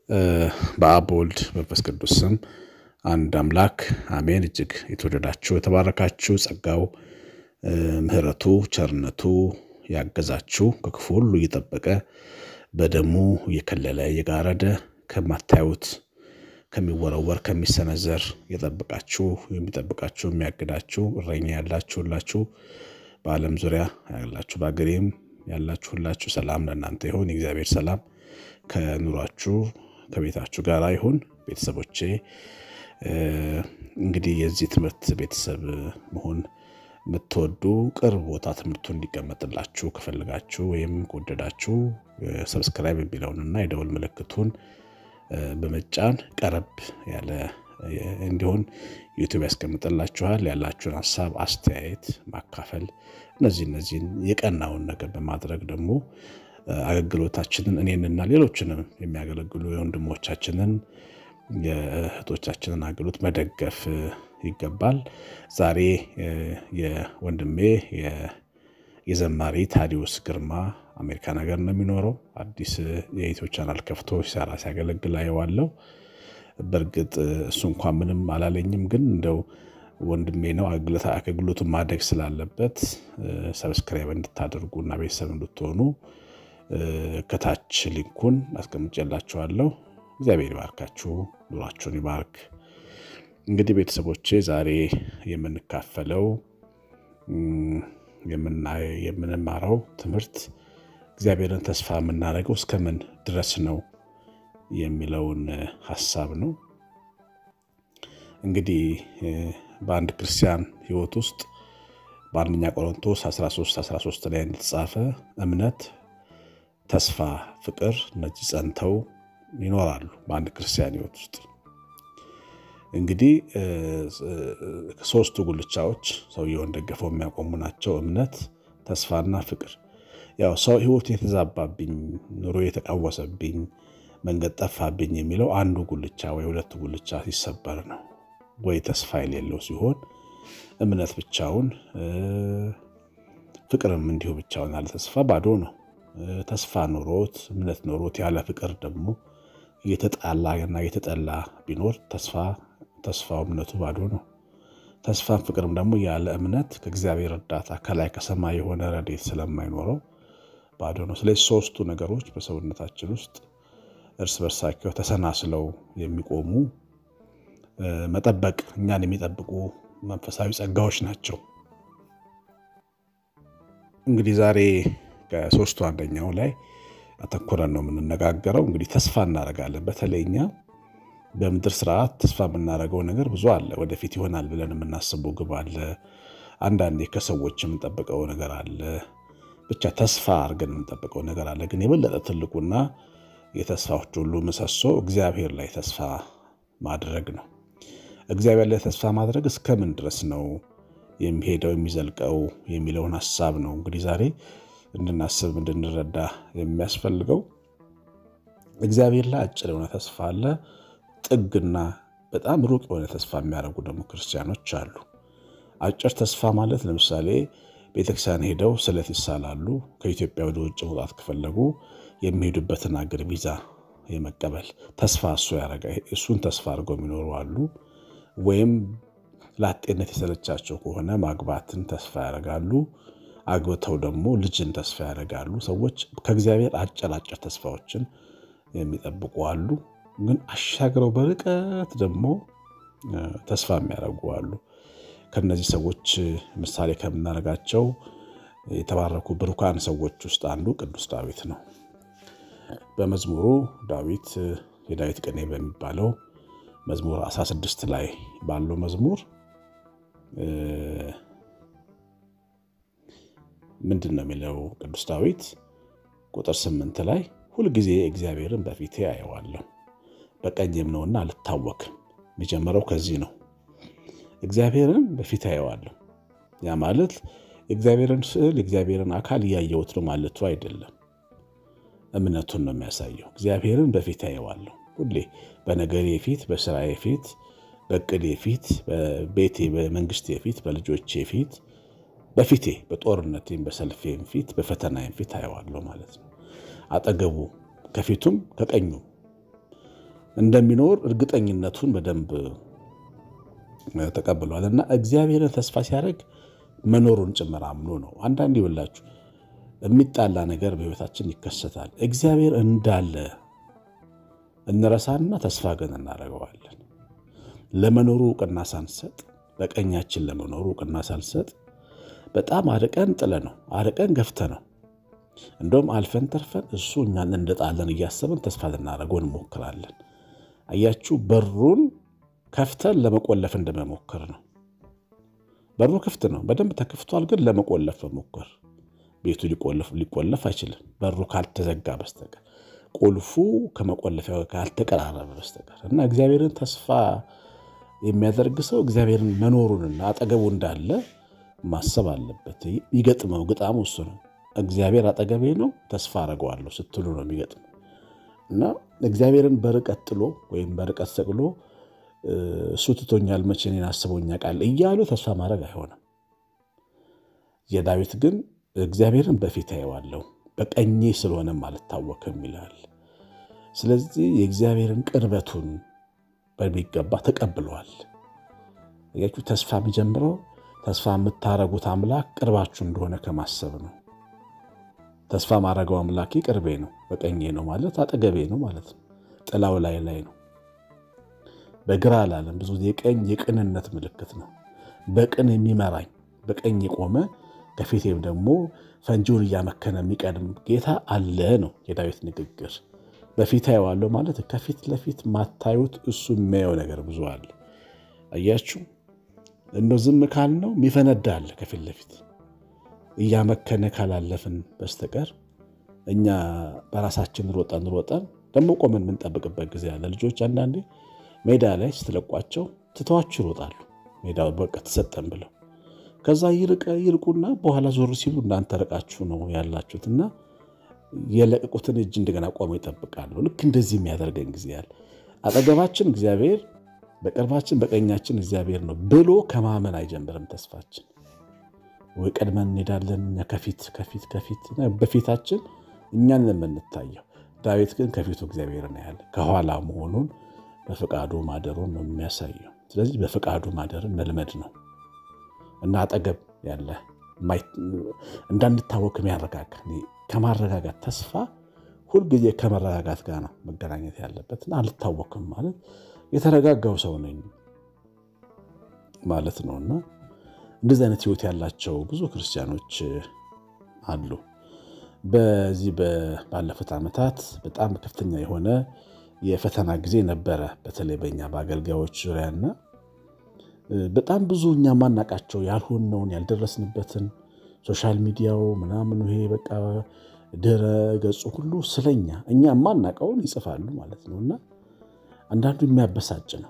በአብ ወልድ በመንፈስ ቅዱስ ስም አንድ አምላክ አሜን። እጅግ የተወደዳችሁ የተባረካችሁ ጸጋው ምህረቱ ቸርነቱ ያገዛችሁ ከክፉ ሁሉ እየጠበቀ በደሙ እየከለለ እየጋረደ ከማታዩት ከሚወረወር ከሚሰነዘር የጠበቃችሁ የሚጠብቃችሁ የሚያግዳችሁ እረኛ ያላችሁላችሁ በዓለም ዙሪያ ያላችሁ በአገሬም ያላችሁላችሁ ሰላም ለእናንተ ይሁን። የእግዚአብሔር ሰላም ከኑሯችሁ ከቤታችሁ ጋር ይሁን። ቤተሰቦቼ እንግዲህ የዚህ ትምህርት ቤተሰብ መሆን የምትወዱ ቅርብ ቦታ ትምህርቱ እንዲቀመጥላችሁ ከፈልጋችሁ ወይም ከወደዳችሁ ሰብስክራይብ የሚለውንና የደወል ምልክቱን በመጫን ቀረብ ያለ እንዲሆን ዩቲዩብ ያስቀምጥላችኋል። ያላችሁን ሐሳብ አስተያየት ማካፈል እነዚህን የቀናውን ነገር በማድረግ ደግሞ አገልግሎታችንን እኔንና ሌሎችንም የሚያገለግሉ የወንድሞቻችንን የእህቶቻችንን አገልግሎት መደገፍ ይገባል። ዛሬ የወንድሜ የዘማሪ ታዲዮስ ግርማ አሜሪካን ሀገር ነው የሚኖረው። አዲስ የዩቲዩብ ቻናል ከፍቶ ሲያገለግል አየዋለሁ። በእርግጥ እሱ እንኳን ምንም አላለኝም፣ ግን እንደው ወንድሜ ነው አገልግሎቱን ማደግ ስላለበት ሰብስክራይብ እንድታደርጉና ቤተሰብ እንድትሆኑ ከታች ሊንኩን አስቀምጬላችኋለሁ። እግዚአብሔር ይባርካችሁ፣ ኑሯችሁን ይባርክ። እንግዲህ ቤተሰቦቼ ዛሬ የምንካፈለው የምንማረው ትምህርት እግዚአብሔርን ተስፋ የምናደርገው እስከምን ድረስ ነው የሚለውን ሐሳብ ነው። እንግዲህ በአንድ ክርስቲያን ሕይወት ውስጥ በአንደኛ ቆሮንቶስ 13:13 ላይ እንደተጻፈ እምነት፣ ተስፋ፣ ፍቅር እነዚህ ጸንተው ይኖራሉ በአንድ ክርስቲያን ሕይወት ውስጥ። እንግዲህ ሶስቱ ጉልቻዎች ሰውየውን ደግፈው የሚያቆሙ ናቸው። እምነት፣ ተስፋና ፍቅር። ያው ሰው ሕይወት የተዛባብኝ ኑሮ የተቃወሰብኝ መንገድ ጠፋብኝ የሚለው አንዱ ጉልቻ ወይ ሁለቱ ጉልቻ ሲሰበር ነው። ወይ ተስፋ የሌለው ሲሆን እምነት ብቻውን ፍቅርም እንዲሁ ብቻውን ያለ ተስፋ ባዶ ነው። ተስፋ ኖሮት እምነት ኖሮት ያለ ፍቅር ደግሞ እየተጣላና እየተጠላ ቢኖር ተስፋው እምነቱ ባዶ ነው። ተስፋም ፍቅርም ደግሞ ያለ እምነት ከእግዚአብሔር እርዳታ ከላይ ከሰማይ የሆነ ረድኤት ስለማይኖረው ባዶ ነው። ስለዚህ ሶስቱ ነገሮች በሰውነታችን ውስጥ እርስ በርሳቸው ተሰናስለው የሚቆሙ መጠበቅ እኛን የሚጠብቁ መንፈሳዊ ጸጋዎች ናቸው። እንግዲህ ዛሬ ከሶስቱ አንደኛው ላይ አተኩረን ነው የምንነጋገረው። እንግዲህ ተስፋ እናደርጋለን። በተለይኛ በምድር ስርዓት ተስፋ የምናደርገው ነገር ብዙ አለ። ወደፊት ይሆናል ብለን የምናስበው ግብ አለ። አንዳንዴ ከሰዎች የምንጠብቀው ነገር አለ። ብቻ ተስፋ አድርገን የምንጠብቀው ነገር አለ። ግን የበለጠ ትልቁና የተስፋዎች ሁሉ ምሰሶ እግዚአብሔር ላይ ተስፋ ማድረግ ነው። እግዚአብሔር ላይ ተስፋ ማድረግ እስከምን ድረስ ነው የሚሄደው የሚዘልቀው የሚለውን ሐሳብ ነው እንግዲህ ዛሬ እንድናስብ እንድንረዳ የሚያስፈልገው። እግዚአብሔር ላይ አጭር የሆነ ተስፋ አለ፣ ጥግና በጣም ሩቅ የሆነ ተስፋ የሚያደርጉ ደግሞ ክርስቲያኖች አሉ። አጭር ተስፋ ማለት ለምሳሌ ቤተክርስቲያን ሄደው ስለት ይሳላሉ። ከኢትዮጵያ ወደ ውጭ መውጣት ከፈለጉ የሚሄዱበትን አገር ቪዛ የመቀበል ተስፋ እሱን ተስፋ አድርገው የሚኖሩ አሉ። ወይም ላጤነት የሰለቻቸው ከሆነ ማግባትን ተስፋ ያደርጋሉ። አግብተው ደግሞ ልጅን ተስፋ ያደርጋሉ። ሰዎች ከእግዚአብሔር አጭር ተስፋዎችን የሚጠብቁ አሉ። ግን አሻግረው በርቀት ደግሞ ተስፋ የሚያደርጉ አሉ። ከነዚህ ሰዎች ምሳሌ ከምናደርጋቸው የተባረኩ ብሩካን ሰዎች ውስጥ አንዱ ቅዱስ ዳዊት ነው። በመዝሙሩ ዳዊት የዳዊት ቅኔ በሚባለው መዝሙር 16 ላይ ባለው መዝሙር ምንድን ነው የሚለው? ቅዱስ ዳዊት ቁጥር 8 ላይ ሁልጊዜ እግዚአብሔርን በፊቴ አየዋለሁ፣ በቀኝም ነውና አልታወክም። የሚጀምረው ከዚህ ነው። እግዚአብሔርን በፊቴ አየዋለሁ። ያ ማለት የእግዚአብሔርን ስዕል የእግዚአብሔርን አካል እያየሁት ነው ማለቱ አይደለም። እምነቱን ነው የሚያሳየው። እግዚአብሔርን በፊቴ አየዋለሁ፣ ሁሌ በነገሬ ፊት፣ በስራዬ ፊት፣ በቅዴ ፊት፣ በቤቴ በመንግስቴ ፊት፣ በልጆቼ ፊት፣ በፊቴ በጦርነቴም በሰልፌም ፊት በፈተናዬም ፊት አየዋለሁ ማለት ነው። አጠገቡ ከፊቱም ከቀኙ እንደሚኖር እርግጠኝነቱን በደንብ ተቀብሏልና እግዚአብሔርን ተስፋ ሲያደርግ መኖሩን ጭምር አምኖ ነው። አንዳንዴ ይወላችሁ የሚጣላ ነገር በህይወታችን ይከሰታል። እግዚአብሔር እንዳለ እንረሳና ተስፋ ግን እናደርገዋለን። ለመኖሩ ዕውቅና ሳንሰጥ፣ በቀኛችን ለመኖሩ ዕውቅና ሳንሰጥ በጣም አርቀን ጥለነው አርቀን ገፍተነው እንደውም አልፈን ተርፈን እሱ እኛን እንደጣለን እያሰብን ተስፋ ልናደርገው እንሞክራለን። አያችሁ በሩን ከፍተን ለመቆለፍ እንደመሞከር ነው። በሩ ክፍት ነው፣ በደንብ ተከፍቷል፣ ግን ለመቆለፍ መሞከር ቤቱ ሊቆለፍ አይችልም በሩ ካልተዘጋ በስተቀር ቁልፉ ከመቆለፊያው ካልተቀራረበ በስተቀር። እና እግዚአብሔርን ተስፋ የሚያደርግ ሰው እግዚአብሔርን መኖሩንና አጠገቡ እንዳለ ማሰብ አለበት። ይገጥመው ግጣሙ እሱ ነው። እግዚአብሔር አጠገቤ ነው ተስፋ አደርገዋለሁ ስትሉ ነው የሚገጥመው። እና እግዚአብሔርን በርቀት ጥሎ ወይም በርቀት ሰቅሎ እሱ ትቶኛል መቼ እኔን አስቦኛ ቃል እያሉ ተስፋ ማድረግ አይሆንም። የዳዊት ግን እግዚአብሔርን በፊት አየዋለሁ በቀኜ ስለሆነም አልታወክም ይላል። ስለዚህ የእግዚአብሔርን ቅርበቱን በሚገባ ተቀብሏል። ያቺ ተስፋ የሚጀምረው ተስፋ የምታረጉት አምላክ ቅርባችሁ እንደሆነ ከማሰብ ነው። ተስፋ ማረጋው አምላኬ ቅርቤ ነው በቀኜ ነው ማለት አጠገቤ ነው ማለት ነው። ጥላው ላይ ነው። በግራ አላለም። ብዙ የቀኝ የቅንነት ምልክት ነው። በቅን የሚመራኝ በቀኝ የቆመ ከፊቴም ደግሞ ፈንጂውን እያመከነ የሚቀድም ጌታ አለ ነው የዳዊት ንግግር። በፊት ያዋለው ማለት ከፊት ለፊት ማታዩት እሱ የሚያየው ነገር ብዙ አለ። አያችሁ እንደው ዝም ካልነው የሚፈነዳ አለ ከፊት ለፊት እያመከነ ካላለፍን በስተቀር እኛ በራሳችን ሮጠን ደግሞ ቆመን የምንጠብቅበት ጊዜ አለ። ልጆች አንዳንዴ ሜዳ ላይ ስትለቋቸው ትተዋችሁ ይሮጣሉ። ሜዳው በቃ ተሰጠን ብለው ከዛ ይርቁና በኋላ ዞር ሲሉ እናንተ ርቃችሁ ነው ያላችሁትና የለቀቁትን እጅ እንደገና ቆመው ይጠብቃሉ። ልክ እንደዚህ የሚያደርገን ጊዜ አለ። አጠገባችን እግዚአብሔር በቅርባችን በቀኛችን እግዚአብሔር ነው ብሎ ከማመን አይጀምርም ተስፋችን። ወይ ቀድመን እንሄዳለን ከፊት በፊታችን እኛን የምንታየው። ዳዊት ግን ከፊቱ እግዚአብሔር ነው ያለ ከኋላ መሆኑን በፍቃዱ ማደሩን ነው የሚያሳየው። ስለዚህ በፍቃዱ ማደርን መልመድ ነው እና አጠገብ ያለ እንዳንታወክ የሚያረጋጋ ከማረጋጋት ተስፋ ሁልጊዜ ከመረጋጋት ጋር ነው መገናኘት ያለበትና አልታወክም ማለት የተረጋጋው ሰው ነኝ ማለት ነውና እንደዚህ አይነት ህይወት ያላቸው ብዙ ክርስቲያኖች አሉ። በዚህ ባለፉት ዓመታት በጣም ከፍተኛ የሆነ የፈተና ጊዜ ነበረ በተለይ በእኛ በአገልጋዮች ዙሪያና በጣም ብዙ እኛ ማናቃቸው ያልሆነውን ያልደረስንበትን ሶሻል ሚዲያው ምናምን ይሄ በቃ ድረ ገጹ ሁሉ ስለኛ እኛ ማናቀውን ይጽፋሉ ማለት ነውና አንዳንዱ የሚያበሳጭ ነው።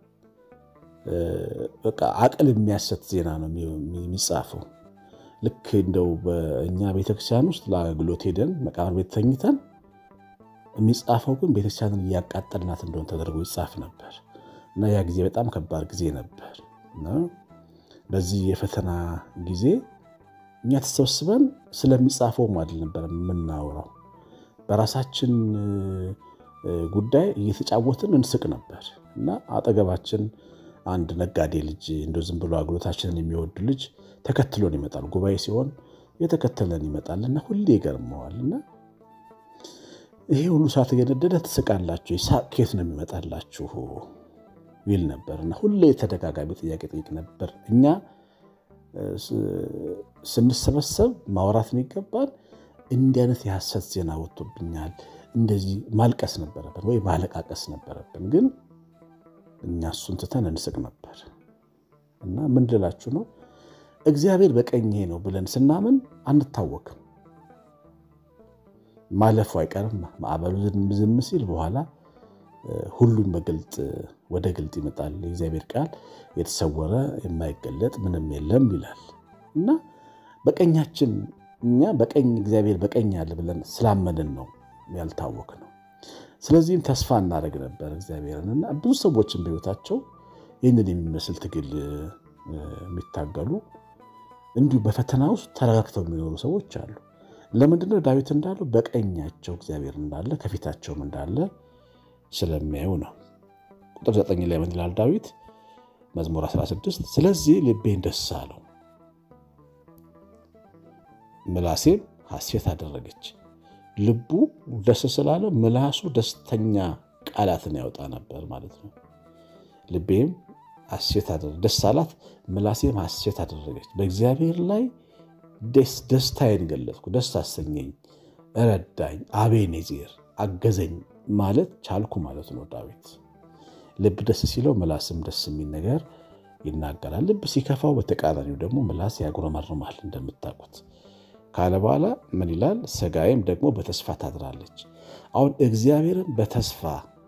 በቃ አቅል የሚያሰት ዜና ነው የሚጻፈው። ልክ እንደው በእኛ ቤተክርስቲያን ውስጥ ለአገልግሎት ሄደን መቃብር ቤት ተኝተን የሚጻፈው ግን ቤተክርስቲያንን እያቃጠልናት እንደሆነ ተደርጎ ይጻፍ ነበር እና ያ ጊዜ በጣም ከባድ ጊዜ ነበር እና በዚህ የፈተና ጊዜ እኛ ተሰብስበን ስለሚጻፈው ማለት ነበር የምናወራው። በራሳችን ጉዳይ እየተጫወትን እንስቅ ነበር እና አጠገባችን አንድ ነጋዴ ልጅ እንደው ዝም ብሎ አገልግሎታችንን የሚወድ ልጅ ተከትሎን ይመጣል። ጉባኤ ሲሆን የተከተለን ይመጣልና ሁሌ ይገርመዋልና ይሄ ሁሉ ሰዓት እየነደደ ትስቃላችሁ ይሳቅ ከየት ነው የሚመጣላችሁ ይል ነበርና ሁሌ ተደጋጋሚ ጥያቄ ጠይቅ ነበር። እኛ ስንሰበሰብ ማውራት ነው ይገባል። እንዲህ አይነት የሐሰት ዜና ወጥቶብኛል እንደዚህ ማልቀስ ነበረብን ወይ ማለቃቀስ ነበረብን። ግን እኛ እሱን ትተን እንስቅ ነበር እና ምን ልላችሁ ነው እግዚአብሔር በቀኜ ነው ብለን ስናምን አንታወክም። ማለፉ አይቀርም። ማዕበሉ ዝም ሲል በኋላ ሁሉም በግልጥ ወደ ግልጥ ይመጣል። የእግዚአብሔር ቃል የተሰወረ የማይገለጥ ምንም የለም ይላል እና በቀኛችን እኛ በቀኝ እግዚአብሔር በቀኝ አለ ብለን ስላመንን ነው ያልታወክነው። ስለዚህም ተስፋ እናደርግ ነበር እግዚአብሔርንና ብዙ ሰዎችን በህይወታቸው ይህንን የሚመስል ትግል የሚታገሉ እንዲሁ በፈተና ውስጥ ተረጋግተው የሚኖሩ ሰዎች አሉ። ለምንድነው ዳዊት እንዳለው በቀኛቸው እግዚአብሔር እንዳለ ከፊታቸውም እንዳለ ስለሚያዩ ነው። ቁጥር 9 ላይ ምን ይላል ዳዊት? መዝሙር 16 ስለዚህ ልቤን ደስ አለው ምላሴም ሐሴት አደረገች። ልቡ ደስ ስላለው ምላሱ ደስተኛ ቃላትን ያወጣ ነበር ማለት ነው። ልቤም ሐሴት አደረገች፣ ደስ አላት፣ ምላሴም ሐሴት አደረገች። በእግዚአብሔር ላይ ደስታዬን ገለጽኩ፣ ደስ አሰኘኝ፣ ረዳኝ፣ አቤኔዜር አገዘኝ ማለት ቻልኩ ማለት ነው ዳዊት። ልብ ደስ ሲለው ምላስም ደስ የሚል ነገር ይናገራል። ልብ ሲከፋው በተቃራኒው ደግሞ ምላስ ያጉረመርማል እንደምታውቁት ካለ በኋላ ምን ይላል? ሥጋዬም ደግሞ በተስፋ ታድራለች። አሁን እግዚአብሔርን በተስፋ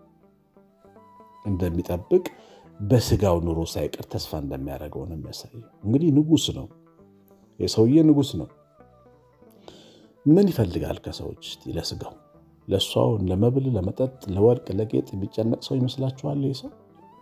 እንደሚጠብቅ በሥጋው ኑሮ ሳይቀር ተስፋ እንደሚያደርገው ነው የሚያሳየው። እንግዲህ ንጉሥ ነው፣ የሰውዬ ንጉሥ ነው። ምን ይፈልጋል ከሰዎች? ለሥጋው ለሷው ለመብል ለመጠጥ ለወርቅ ለጌጥ የሚጨነቅ ሰው ይመስላችኋል? ይሄ ሰው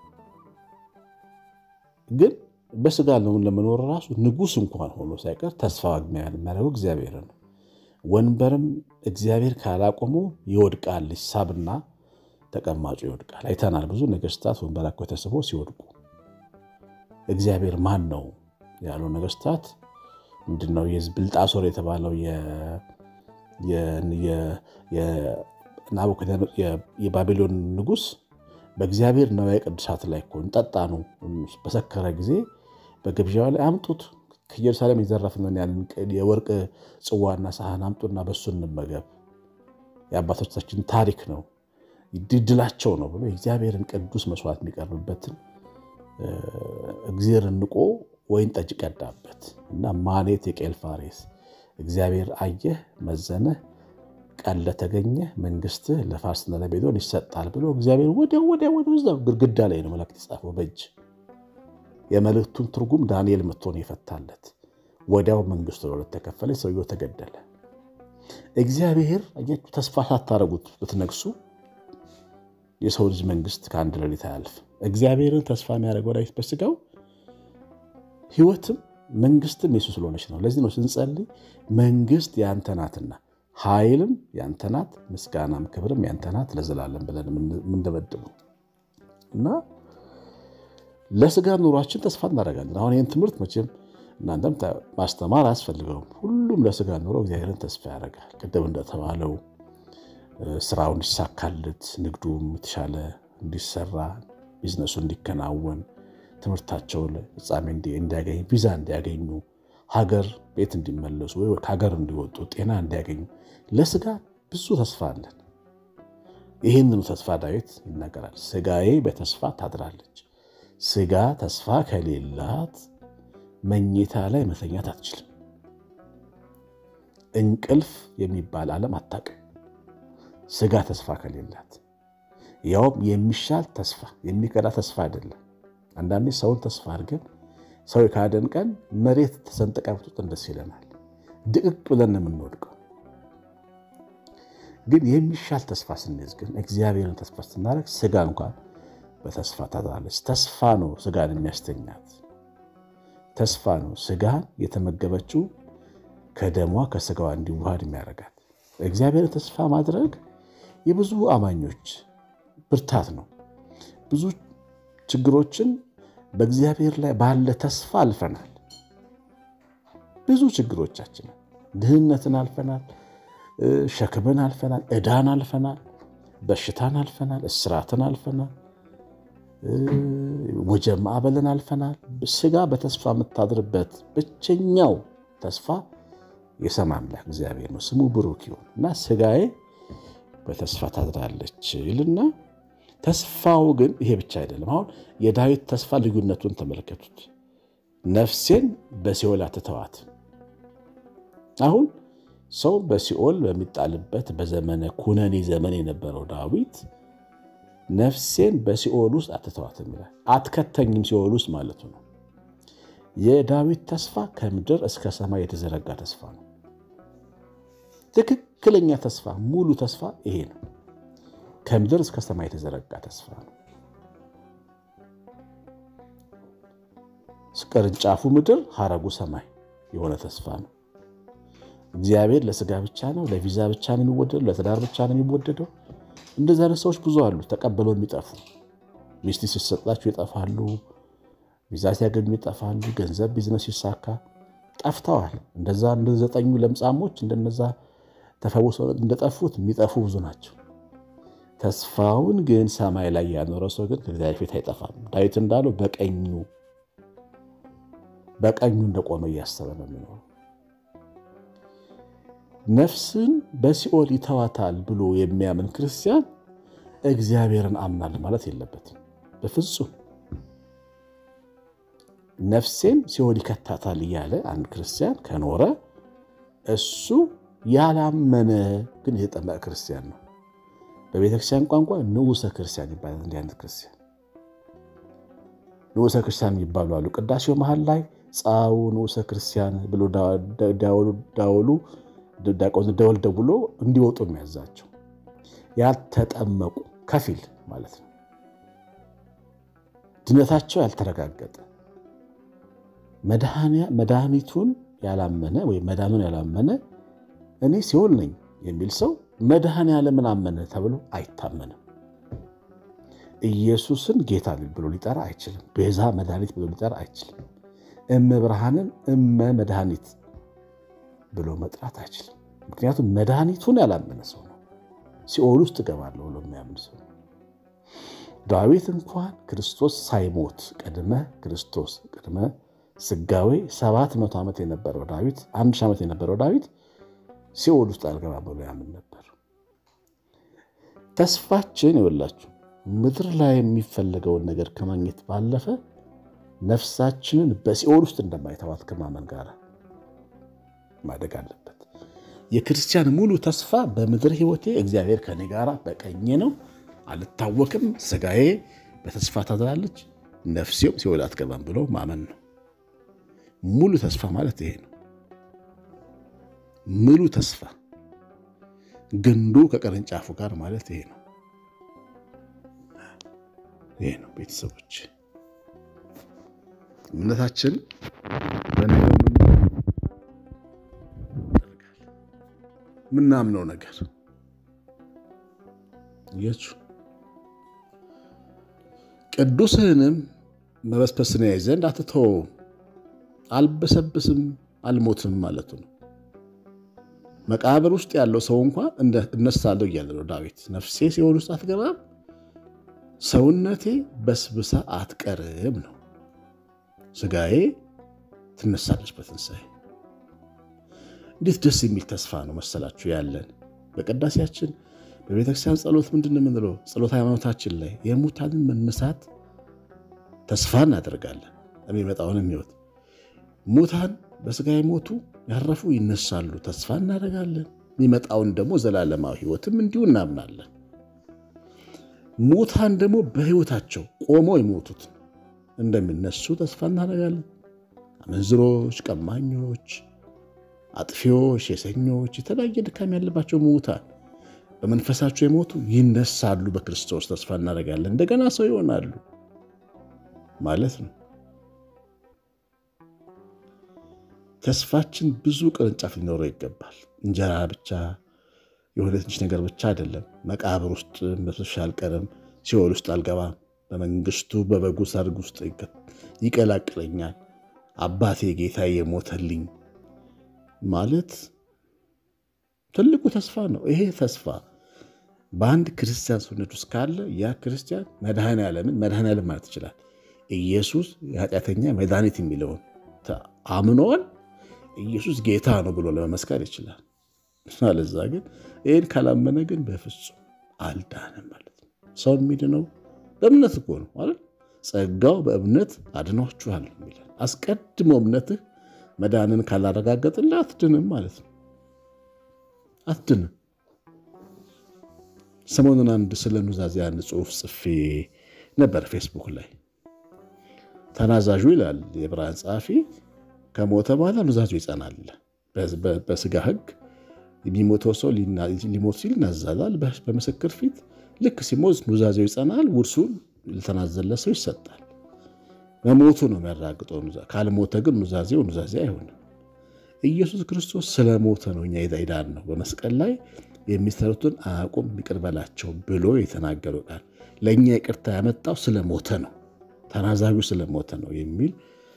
ግን በሥጋ ለመኖር ራሱ ንጉሥ እንኳን ሆኖ ሳይቀር ተስፋ የሚያደርገው እግዚአብሔር ነው። ወንበርም እግዚአብሔር ካላቆመው ይወድቃል፣ ይሳብና ተቀማጩ ይወድቃል። አይተናል ብዙ ነገሥታት ወንበራቸው ተስበው ሲወድቁ። እግዚአብሔር ማን ነው ያሉ ነገሥታት ምንድነው? ብልጣሶር የተባለው የባቢሎን ንጉሥ በእግዚአብሔር ነዋየ ቅድሳት ላይ እኮ እንጠጣ ነው በሰከረ ጊዜ በግብዣው ላይ አምጡት፣ ከኢየሩሳሌም የዘረፍነውን ያንን የወርቅ ጽዋና ሳህን አምጡና በሱ እንመገብ፣ የአባቶቻችን ታሪክ ነው ድላቸው ነው ብሎ እግዚአብሔርን ቅዱስ መስዋዕት የሚቀርብበትን እግዚአብሔር ንቆ ወይን ጠጅ ቀዳበት እና ማኔት የቄልፋሬስ እግዚአብሔር አየህ መዘነህ ቀለ ተገኘ መንግስትህ ለፋርስና ለሜዶን ይሰጣል ብሎ እግዚአብሔር ወዲያው እዛው ግድግዳ ላይ ነው መልእክት የጻፈው በእጅ። የመልእክቱን ትርጉም ዳንኤል መጥቶ ነው የፈታለት። ወዲያው መንግስቱ ለሁለት ተከፈለ፣ ሰውየው ተገደለ። እግዚአብሔር አያችሁ ተስፋ ሳታረጉት ብትነግሱ የሰው ልጅ መንግስት ከአንድ ሌሊት አያልፍ። እግዚአብሔርን ተስፋ የሚያደርገው ላይ በሥጋው ሕይወትም መንግስትም ኢየሱስ ስለሆነች ነው። ለዚህ ነው ስንጸልይ መንግስት ያንተ ናትና ኃይልም ያንተ ናት፣ ምስጋናም ክብርም ያንተ ናት ለዘላለም ብለን ምንደበድበው እና ለሥጋ ኑሯችን ተስፋ እናደርጋለን። አሁን ይህን ትምህርት መቼም እናንተም ማስተማር አያስፈልገውም። ሁሉም ለሥጋ ኑሮ እግዚአብሔርን ተስፋ ያደርጋል። ቅድም እንደተባለው ስራው እንዲሳካለት፣ ንግዱም የተሻለ እንዲሰራ፣ ቢዝነሱ እንዲከናወን፣ ትምህርታቸው ፍጻሜ እንዲያገኝ፣ ቪዛ እንዲያገኙ፣ ሀገር ቤት እንዲመለሱ ወይ ከሀገር እንዲወጡ፣ ጤና እንዲያገኙ ለሥጋ ብዙ ተስፋ አለን። ይህንኑ ተስፋ ዳዊት ይናገራል። ሥጋዬ በተስፋ ታድራለች። ሥጋ ተስፋ ከሌላት መኝታ ላይ መተኛት አትችልም። እንቅልፍ የሚባል ዓለም አታውቅም ሥጋ ተስፋ ከሌላት። ያውም የሚሻል ተስፋ የሚከዳ ተስፋ አይደለም። አንዳንዴ ሰውን ተስፋ አድርገን ሰው ካደን ቀን መሬት ተሰንጠቃ ብትወጥ ደስ ይለናል። ድቅቅ ብለን ነው የምንወድቀው። ግን የሚሻል ተስፋ ስንይዝ ግን እግዚአብሔርን ተስፋ ስናደርግ ሥጋ እንኳን በተስፋ ታድራለች። ተስፋ ነው ሥጋን የሚያስተኛት። ተስፋ ነው ሥጋን የተመገበችው ከደሟ ከሥጋዋ እንዲዋሃድ የሚያደርጋት። እግዚአብሔርን ተስፋ ማድረግ የብዙ አማኞች ብርታት ነው። ብዙ ችግሮችን በእግዚአብሔር ላይ ባለ ተስፋ አልፈናል። ብዙ ችግሮቻችን ድህነትን አልፈናል፣ ሸክምን አልፈናል፣ ዕዳን አልፈናል፣ በሽታን አልፈናል፣ እስራትን አልፈናል፣ ወጀብ ማዕበልን አልፈናል። ሥጋ በተስፋ የምታድርበት ብቸኛው ተስፋ የሰማይ አምላክ እግዚአብሔር ነው። ስሙ ብሩክ ይሁን እና ሥጋዬ በተስፋ ታድራለች ይልና ተስፋው ግን ይሄ ብቻ አይደለም። አሁን የዳዊት ተስፋ ልዩነቱን ተመልከቱት። ነፍሴን በሲኦል አትተዋት። አሁን ሰው በሲኦል በሚጣልበት በዘመነ ኩነኔ ዘመን የነበረው ዳዊት ነፍሴን በሲኦል ውስጥ አትተዋትም ይላል። አትከተኝም ሲኦል ውስጥ ማለቱ ነው። የዳዊት ተስፋ ከምድር እስከ ሰማይ የተዘረጋ ተስፋ ነው። ትክክለኛ ተስፋ ሙሉ ተስፋ ይሄ ነው። ከምድር እስከ ሰማይ የተዘረጋ ተስፋ ነው። ቅርንጫፉ ምድር ሐረጉ ሰማይ የሆነ ተስፋ ነው። እግዚአብሔር ለሥጋ ብቻ ነው፣ ለቪዛ ብቻ ነው የሚወደደው፣ ለትዳር ብቻ ነው የሚወደደው። እንደዛ አይነት ሰዎች ብዙ አሉ ተቀበለው የሚጠፉ ሚስት ሲሰጣቸው ይጠፋሉ ቪዛ ሲያገኙ ይጠፋሉ ገንዘብ ቢዝነስ ይሳካ ጠፍተዋል እንደዛ እንደ ዘጠኙ ለምጻሞች እንደነዛ ተፈውሰው እንደጠፉት የሚጠፉ ብዙ ናቸው ተስፋውን ግን ሰማይ ላይ ያኖረ ሰው ግን ከእግዚአብሔር ፊት አይጠፋም ዳዊት እንዳለው በቀኙ እንደቆመ ያሰበ ነው የሚኖረው ነፍስን በሲኦል ይተዋታል ብሎ የሚያምን ክርስቲያን እግዚአብሔርን አምናል ማለት የለበትም በፍጹም ነፍሴን ሲኦል ይከታታል ይያለ አንድ ክርስቲያን ከኖረ እሱ ያላመነ ግን የተጠመቀ ክርስቲያን ነው በቤተክርስቲያን ቋንቋ ንዑሰ ክርስቲያን ይባላል እንደ አንድ ክርስቲያን ንዑሰ ክርስቲያን ይባላሉ ቅዳሴው መሃል ላይ ጻው ንዑሰ ክርስቲያን ብሎ ደወል ደውሎ እንዲወጡ የሚያዛቸው ያልተጠመቁ ከፊል ማለት ነው ድነታቸው ያልተረጋገጠ መድኃኒቱን ያላመነ ወይ መዳኑን ያላመነ እኔ ሲኦል ነኝ የሚል ሰው መድኃኒዓለምን አመነ ተብሎ አይታመንም ኢየሱስን ጌታ ብሎ ሊጠራ አይችልም ቤዛ መድኃኒት ብሎ ሊጠራ አይችልም እመብርሃንን መድኃኒት ብሎ መጥራት አይችልም ምክንያቱም መድኃኒቱን ያላመነ ሰው ነው ሲኦል ውስጥ ገባለው ብሎ የሚያምን ሰው ዳዊት እንኳን ክርስቶስ ሳይሞት ቀድመ ስጋዌ 700 ዓመት የነበረው ዳዊት 1000 ዓመት የነበረው ዳዊት ሲኦል ውስጥ አልገባም ብሎ ያምን ነበር ተስፋችን ይወላችሁ ምድር ላይ የሚፈልገውን ነገር ከማግኘት ባለፈ ነፍሳችንን በሲኦል ውስጥ እንደማይተዋት ከማመን ጋር ማደግ አለበት የክርስቲያን ሙሉ ተስፋ በምድር ህይወቴ እግዚአብሔር ከኔ ጋር በቀኜ ነው አልታወክም ስጋዬ በተስፋ ታድራለች ነፍሴም ሲኦል አትገባም ብሎ ማመን ነው ሙሉ ተስፋ ማለት ይሄ ነው ሙሉ ተስፋ ግንዱ ከቀረንጫፉ ጋር ማለት ይሄ ነው ቤተሰቦች እምነታችን ምናምነው ነገር ኢየሱስ ቅዱስህንም መበስበስን ያይ ዘንድ አትተው አልበሰብስም አልሞትም ማለት ነው መቃብር ውስጥ ያለው ሰው እንኳን እነሳለሁ እያለ ነው ዳዊት ነፍሴ ሲኦል ውስጥ አትገባም ሰውነቴ በስብሳ አትቀርም ነው ስጋዬ ትነሳለች በትንሣኤ እንዴት ደስ የሚል ተስፋ ነው መሰላችሁ ያለን በቅዳሴያችን በቤተክርስቲያን ጸሎት ምንድነው የምንለው ጸሎት ሃይማኖታችን ላይ የሙታንን መነሳት ተስፋ እናደርጋለን የሚመጣውን ህይወት ሙታን በስጋ ይሞቱ ያረፉ ይነሳሉ ተስፋ እናደርጋለን የሚመጣውን ደግሞ ዘላለማዊ ህይወትም እንዲሁ እናምናለን ሙታን ደግሞ በህይወታቸው ቆመው ይሞቱት እንደሚነሱ ተስፋ እናደርጋለን አመንዝሮች ቀማኞች አጥፊዎች የሰኞች የተለያየ ድካም ያለባቸው ሙታን በመንፈሳቸው የሞቱ ይነሳሉ በክርስቶስ ተስፋ እናደርጋለን እንደገና ሰው ይሆናሉ ማለት ነው ተስፋችን ብዙ ቅርንጫፍ ሊኖረው ይገባል እንጀራ ብቻ የሆነ ትንሽ ነገር ብቻ አይደለም መቃብር ውስጥ መስሻል ቀረም ሲኦል ውስጥ አልገባም በመንግስቱ በበጉ ሰርግ ውስጥ ይቀላቅለኛል አባቴ ጌታዬ ሞተልኝ ማለት ትልቁ ተስፋ ነው ይሄ ተስፋ በአንድ ክርስቲያን ሰውነት ውስጥ ካለ ያ ክርስቲያን መድኃኒዓለም ማለት ይችላል ኢየሱስ የኃጢአተኛ መድኃኒት የሚለውን አምኗል ኢየሱስ ጌታ ነው ብሎ ለመመስከር ይችላል ስለዛ ግን ይሄን ካላመነ ግን በፍጹም አልዳነም ማለት ነው ሰው የሚድነው በእምነት እኮ ነው ማለት ጸጋው በእምነት አድኗችኋል ይላል አስቀድሞ እምነትህ መዳንን ካላረጋገጠልህ አትድንም ማለት ነው አትድንም ሰሞኑን አንድ ስለ ኑዛዜ አንድ ጽሑፍ ጽፌ ነበር ፌስቡክ ላይ ተናዛዡ ይላል የዕብራውያን ጸሐፊ ከሞተ በኋላ ኑዛዙ ይጸናል በስጋ ህግ የሚሞተው ሰው ሊሞት ሲል ናዛዛል በመሰከር ፊት ልክ ሲሞት ኑዛዜው ይጸናል ውርሱን ለተናዘለ ሰው ይሰጣል መሞቱ ነው የሚያረጋግጠው ካልሞተ ግን ኑዛዜ አይሆንም ኢየሱስ ክርስቶስ ስለሞተ ነው እኛ ይዳን ነው በመስቀል ላይ የሚሰሩትን አያውቁም ይቅር በላቸው ብሎ የተናገረው ቃል ለኛ ይቅርታ ያመጣው ስለሞተ ነው ተናዛዡ ስለሞተ ነው የሚል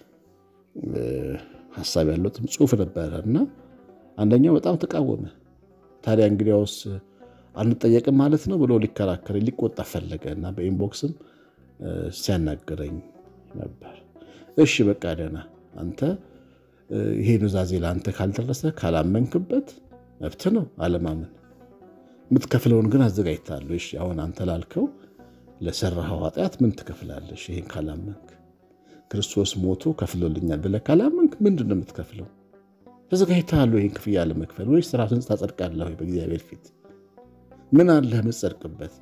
ሐሳብ ያለው ጽሑፍ ነበርና አንደኛው በጣም ተቃወመ ታዲያ እንግዲያውስ አንጠየቅም ማለት ነው ብሎ ሊከራከር ሊቆጣ ፈለገና በኢንቦክስም ሲያናገረኝ ነበር እሺ በቃ ደና አንተ ይሄ ኑዛዜ ለአንተ ካልደረሰ ካላመንክበት መብት ነው አለማመን ምትከፍለውን ግን አዘጋጅታለሁ እሺ አሁን አንተ ላልከው ለሰራው ኃጢአት ምን ትከፍላለሽ ይሄን ካላመንክ ክርስቶስ ሞቶ ከፍሎልኛል ብለህ ካላመንክ ምንድነው የምትከፍለው ተዘጋጅታለሁ ይሄን ክፍያ ለመክፈል ወይስ ራስን ታጸድቃለህ ወይ በእግዚአብሔር ፊት ምን አለ መጸድቅበት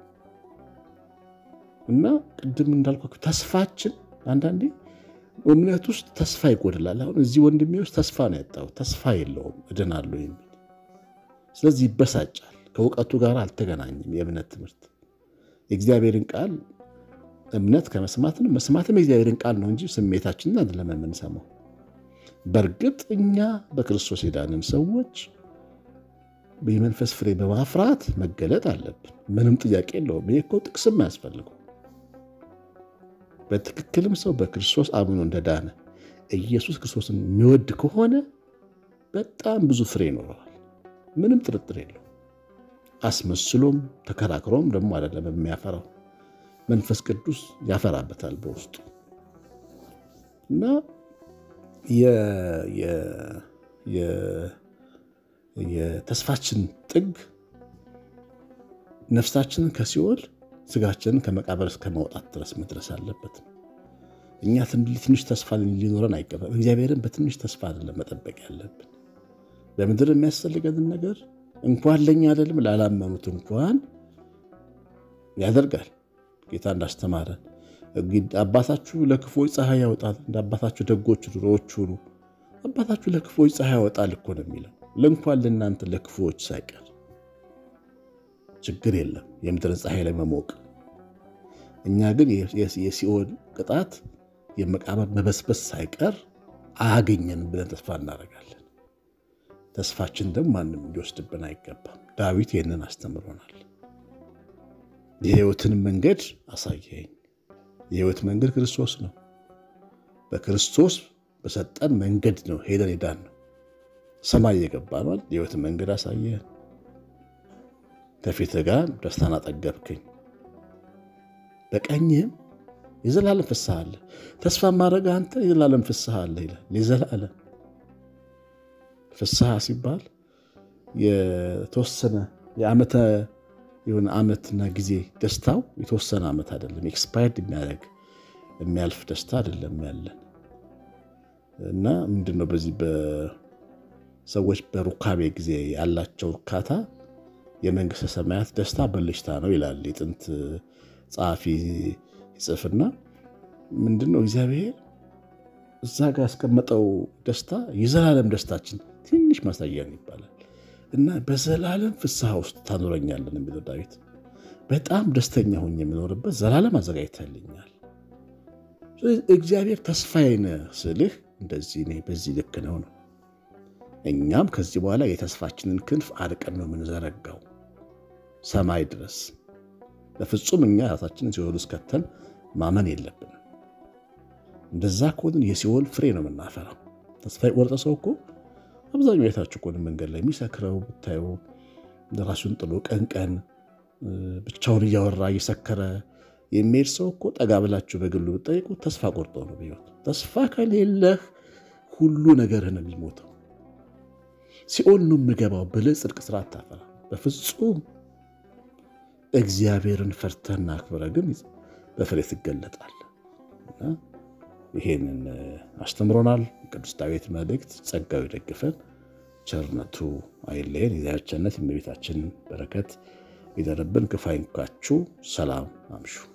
እና ቅድም እንዳልኩት ተስፋችን አንዳንዴ እምነት ውስጥ ተስፋ ይጎድላል አሁን እዚህ ወንድሜ ውስጥ ተስፋ ነው ያጣው ተስፋ የለውም እድናለሁ የሚል ስለዚህ ይበሳጫል ከውቀቱ ጋር አልተገናኘም የእምነት ትምህርት የእግዚአብሔርን ቃል እምነት ከመስማት ነው መስማትም የእግዚአብሔርን ቃል ነው እንጂ ስሜታችንን አይደለም የምንሰማው በርግጥ እኛ በክርስቶስ የዳንን ሰዎች በመንፈስ ፍሬ በማፍራት መገለጥ አለብን ምንም ጥያቄ የለውም ይሄ እኮ ጥቅስም ያስፈልገው በትክክልም ሰው በክርስቶስ አምኖ እንደዳነ ኢየሱስ ክርስቶስን የሚወድ ከሆነ በጣም ብዙ ፍሬ ይኖረዋል ምንም ጥርጥር የለው አስመስሎም ተከራክሮም ደግሞ አይደለም የሚያፈራው መንፈስ ቅዱስ ያፈራበታል በውስጡ እና የተስፋችን ጥግ ነፍሳችንን ከሲኦል ስጋችንን ከመቃብር እስከ ማውጣት ድረስ መድረስ አለበት እኛ ትንሽ ተስፋ ሊኖረን አይገባም እግዚአብሔርን በትንሽ ተስፋ አይደለም መጠበቅ ያለብን በምድር የሚያስፈልገን ነገር እንኳን ለኛ አይደለም ላላመኑት እንኳን ያደርጋል ጌታ እንዳስተማረን አባታችሁ ለክፎች ፀሐይ ያወጣል እንዳባታችሁ ደጎች ድሮዎች ሁሉ አባታችሁ ለክፎች ፀሐይ ያወጣል እኮ ነው የሚለው ለእንኳን ለእናንተ ለክፎች ሳይቀር ችግር የለም የምድር ፀሐይ ላይ መሞቅ እኛ ግን የሲኦል ቅጣት የመቃብር መበስበስ ሳይቀር አያገኘን ብለን ተስፋ እናደርጋለን ተስፋችን ደግሞ ማንም እንዲወስድብን አይገባም ዳዊት ይሄንን አስተምሮናል የሕይወትን መንገድ አሳየኝ የሕይወት መንገድ ክርስቶስ ነው በክርስቶስ በሰጠን መንገድ ነው ሄደን ሄዳን ነው ሰማይ የገባነው የሕይወት መንገድ አሳየኝ ከፊት ጋር ደስታን አጠገብከኝ በቀኝም የዘላለም ፍስሐ አለ ተስፋ ማድረግ አንተ የዘላለም ፍስሐ አለ ይላል የዘላለም ፍስሐ ሲባል የተወሰነ የዓመተ የሆነ ዓመትና ጊዜ ደስታው የተወሰነ ዓመት አይደለም ኤክስፓየርድ የሚያደርግ የሚያልፍ ደስታ አይደለም ያለን እና ምንድነው በዚህ በሰዎች በሩካቤ ጊዜ ያላቸው እርካታ የመንግስተ ሰማያት ደስታ በልሽታ ነው ይላል የጥንት ጻፊ ይጽፍና ምንድነው እግዚአብሔር እዛ ጋር ያስቀመጠው ደስታ የዘላለም ደስታችን ትንሽ ማሳያ ነው ይባላል እና በዘላለም ፍስሐ ውስጥ ታኖረኛለን የሚለው ዳዊት በጣም ደስተኛ ሆኜ የምኖርበት ዘላለም አዘጋጅተልኛል እግዚአብሔር ተስፋዬ ነው ስልህ እንደዚህ ነው በዚህ ልክ ነው እኛም ከዚህ በኋላ የተስፋችንን ክንፍ አርቀን ነው የምንዘረጋው ሰማይ ድረስ በፍጹም እኛ ራሳችንን ሲኦል ውስጥ ከተን ማመን የለብንም እንደዛ ከሆነ የሲኦል ፍሬ ነው የምናፈራው ተስፋ የቆረጠ ሰው እኮ አብዛኛው የታችሁ እኮ መንገድ ላይ የሚሰክረው ብታዩ ራሱን ጥሎ ቀን ብቻውን እያወራ እየሰከረ የሚሄድ ሰው እኮ ጠጋ ብላችሁ በግሉ ብትጠይቁ ተስፋ ቆርጦ ነው ቢሆን ተስፋ ከሌለህ ሁሉ ነገርህ ነው የሚሞተው ሲኦል ነው የምገባው ብለህ ጽድቅ ስራ አታፈራ በፍጹም እግዚአብሔርን ፈርተህና አክብረህ ግን በፍሬ ትገለጣለህና ይሄንን አስተምሮናል ቅዱስ ዳዊት መልእክት ጸጋው ይደግፈን ቸርነቱ አይለየን የእግዚአብሔር ቸርነት የእመቤታችን በረከት ይደርብን ክፉ አይንካችሁ ሰላም አምሹ